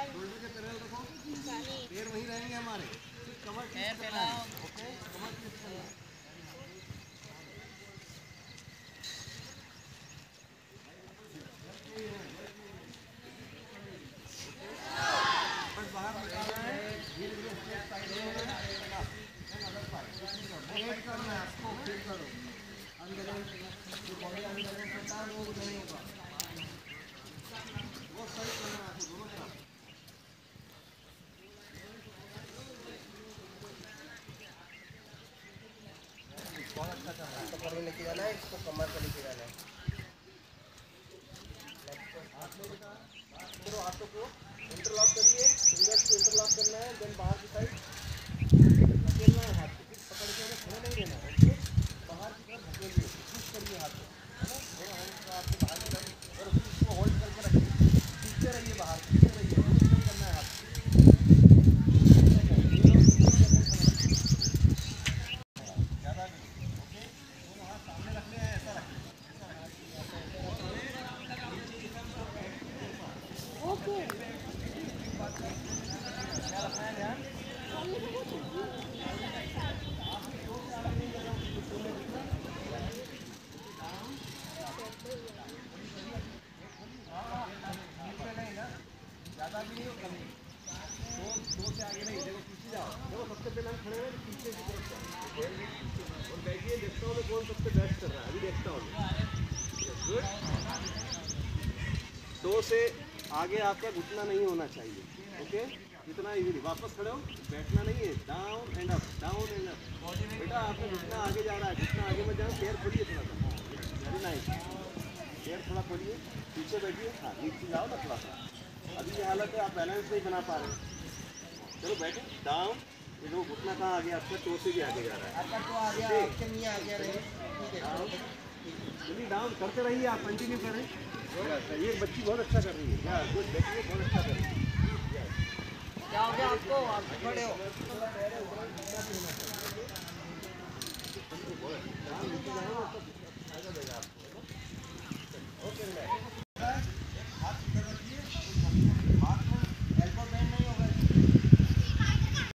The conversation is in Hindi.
शोल्डर के पैरेलल रखो, पैर वहीं रहेंगे हमारे, कमर ट्विस्ट करना है, ओके, कमर ट्विस्ट करना है। बस बाहर निकालना है, धीरे धीरे स्ट्रेट साइड में अदर साइड करना है, आपको फील करो अनबैलेंस, जो बॉडी अनबैलेंस होता है वो नहीं होगा, वो सही करना है आपको दोनों तरफ। बहुत अच्छा चल रहा है, कमर में लेके जाना है, इसको कमर पे लेके जाना है, हाथों को इंटरलॉक करिए, फिंगर्स को इंटरलॉक करना है, देन बाहर की साइड धकेलना है, हाथ को पकड़ के खड़े नहीं रहना है, ओके, बाहर की तरफ धकेलिए, पुश करिए हाथ को, है ना, दोनों हैंड को आपके बाहर की तरफ, और उसको होल्ड करके रखिए, खींचते रहिए बाहर, खींचते रहिए, रोटेशन करना है हाथ को, ज़्यादा नहीं, ओके, दोनों हाथ सामने रखने हैं, ऐसा रखिए, ओके, क्या रखना है ध्यान, ज़्यादा भी नहीं और कम नहीं, दो से आगे नहीं, देखो पीछे जाओ, देखो सबसे पहले हम खड़े हैं पीछे की तरफ जाओ, और देखिए देखता हूँ कौन सबसे बेस्ट कर रहा है, अभी देखता हूँ, गुड, दो से आगे आपका घुटना नहीं होना चाहिए, ओके, इतना इजीली, वापस खड़े हो, बैठना नहीं है, down and up, down and up, बेटा आपका घुटना आगे जा रहा है, घुटना आगे मत जाओ, पैर खोलिए थोड़ा सा, वेरी नाइस, पैर थोड़ा खोलिए, पीछे बैठिए, हाँ नीचे जाओ ना थोड़ा सा, अभी ये हालत है आप बैलेंस नहीं बना पा रहे, चलो बैठे, डाउन, ये देखो घुटना कहाँ आ गया आपका, टो से भी आगे जा रहा है, आपका तो आ गया, आपके नहीं आ गया, चलिए डाउन करते रहिए, आप कंटिन्यू करें, ये बच्ची बहुत अच्छा कर रही है, यार गुड, देखिए बहुत अच्छा कर रही है, क्या हो गया आपको, आप खड़े हो